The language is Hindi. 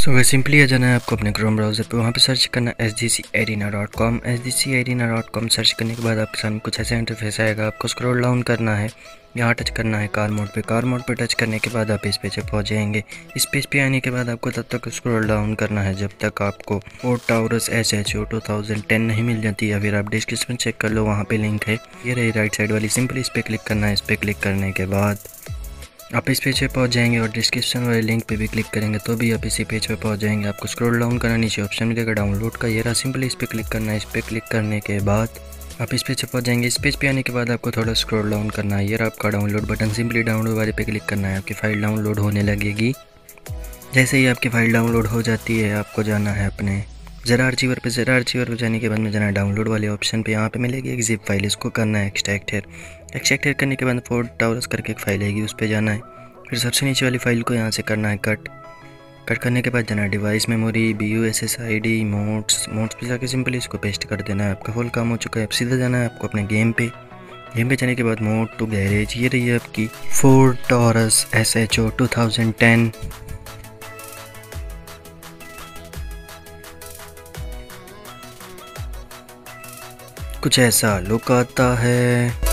सो सिंपली आ जाना है आपको अपने क्रोम ब्राउज़र पे, वहाँ पे सर्च करना sdcarena.com। sdcarena.com सर्च करने के बाद आपके सामने कुछ ऐसा इंटरफेस आएगा। आपको स्क्रॉल डाउन करना है, यहाँ टच करना है कार मोड पे। कार मोड पे टच करने के बाद आप इस पेज पे पहुँच जाएंगे। इस पेज पे आने के बाद आपको तब तक स्क्रॉल डाउन करना है जब तक आपको फोर्ड टाउरस SHO 2010 नहीं मिल जाती, या फिर आप डिस्क्रिप्शन चेक कर लो, वहाँ पे लिंक है, ये रही राइट साइड वाली। सिंपली इस पर क्लिक करना है। इस पर क्लिक करने के बाद आप इस पेज पे पहुंच जाएंगे और डिस्क्रिप्शन वाले लिंक पे भी क्लिक करेंगे तो भी आप इसी पेज पे पहुंच जाएंगे। आपको स्क्रॉल डाउन करना, नीचे ऑप्शन मिलेगा डाउनलोड का, ये रहा। सिंपली इस पे क्लिक करना है। इस पे क्लिक करने के बाद आप इस पेज पे पहुंच जाएंगे। इस पेज पे आने के बाद आपको थोड़ा स्क्रॉल डाउन करना है, ये रहा आपका डाउनलोड बटन। सिंपली डाउनलोड वाले पे क्लिक करना है, आपकी फ़ाइल डाउनलोड होने लगेगी। जैसे ही आपकी फ़ाइल डाउनलोड हो जाती है, आपको जाना है अपने ज़रा आर्चीवर पे। ज़रा आर्चीवर पे जाने के बाद में जाना है डाउनलोड वाले ऑप्शन पे। यहाँ पे मिलेगी एक जिप फाइल, इसको करना है एक्सट्रैक्ट करने के बाद फोर्ड टाउरस करके एक फ़ाइल आएगी, उस पर जाना है। फिर सबसे नीचे वाली फ़ाइल को यहाँ से करना है कट करने के बाद जाना है डिवाइस मेमोरी BUSSID मोड्स पे जाके सिंपली इसको पेस्ट कर देना है। आपका फुल काम हो चुका है। अब सीधा जाना है आपको अपने गेम पे जाने के बाद मोड टू गैरेज, ये रही है आपकी फोर्ड टाउरस SHO 2010। कुछ ऐसा लुक आता है।